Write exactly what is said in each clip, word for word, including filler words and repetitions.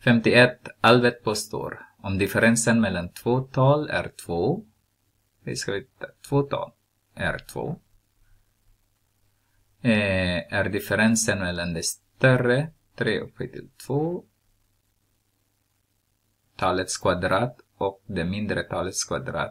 femtioett. Albert påstår om differensen mellan två tal är två. Vi ska veta två tal är två. Eh, är differensen mellan det större tre upphöjt till två talets kvadrat och det mindre talets kvadrat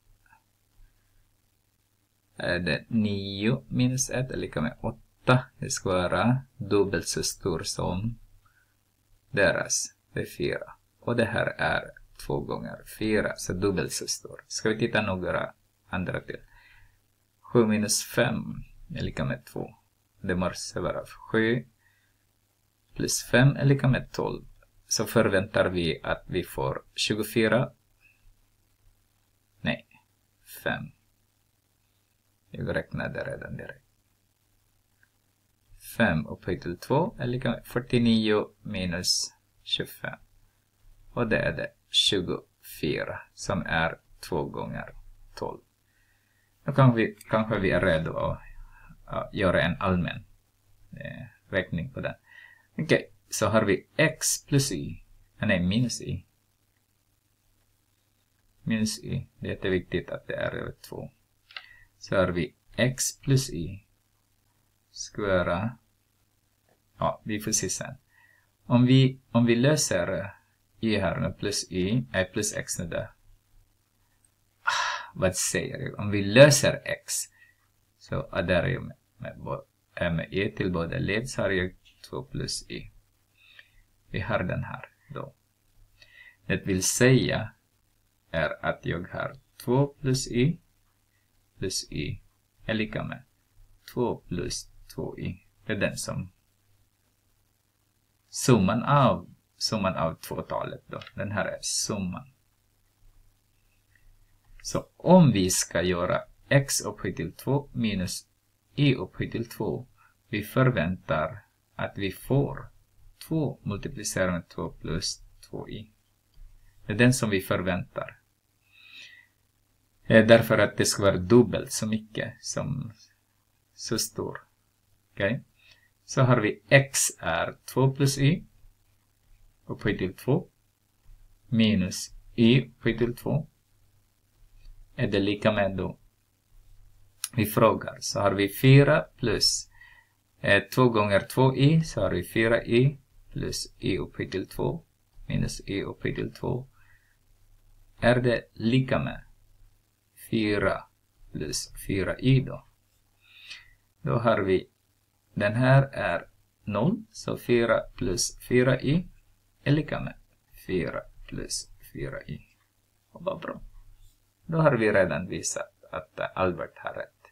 är det nio minus ett är lika med åtta. Det ska vara dubbelt så stor som deras. Det är fyra. Och det här är två gånger fyra. Så dubbelt så stor. Ska vi titta några andra till. sju minus fem är lika med två. Det måste vara sju. Plus fem är lika med tolv. Så förväntar vi att vi får tjugofyra. Nej. fem. Jag räknade redan direkt. fem upphöjt till två är lika med fyrtionio minus tjugofem. Och det är det tjugofyra som är två gånger tolv. Då kan vi, kanske vi är redo att, att göra en allmän eh, räkning på den. Okej, okay, så har vi x plus y. Nej, minus y. Minus y. Det är jätteviktigt att det är över två. Så har vi x plus y. Skvara. Ja, vi får se sen. Om vi, om vi löser y här nu plus y, är plus x nu där. Ah, vad säger jag? Om vi löser x, så adderar jag med, med, med y till båda led, så har jag två plus y. Vi har den här då. Det vill säga är att jag har två plus y plus y är lika med två plus två y. Det är den som summan av summan av tvåtalet då. Den här är summan. Så om vi ska göra x upphöjt till två minus y upphöjt till två, vi förväntar att vi får två multiplicerat med två plus två y. Det är den som vi förväntar. Därför att det ska vara dubbelt så mycket som så stor. Okej. Okay. Så har vi x är två plus y upphöjt till två minus y upphöjt till två. Är det lika med då? Vi frågar. Så har vi fyra plus eh, två gånger två y. Så har vi fyra y plus y upphöjt till två minus y upphöjt till två. Är det lika med fyra plus fyra y då? Då har vi, den här är noll. Så fyra plus fyra y är lika med fyra plus fyra y. Och vad bra. Då har vi redan visat att Albert har rätt.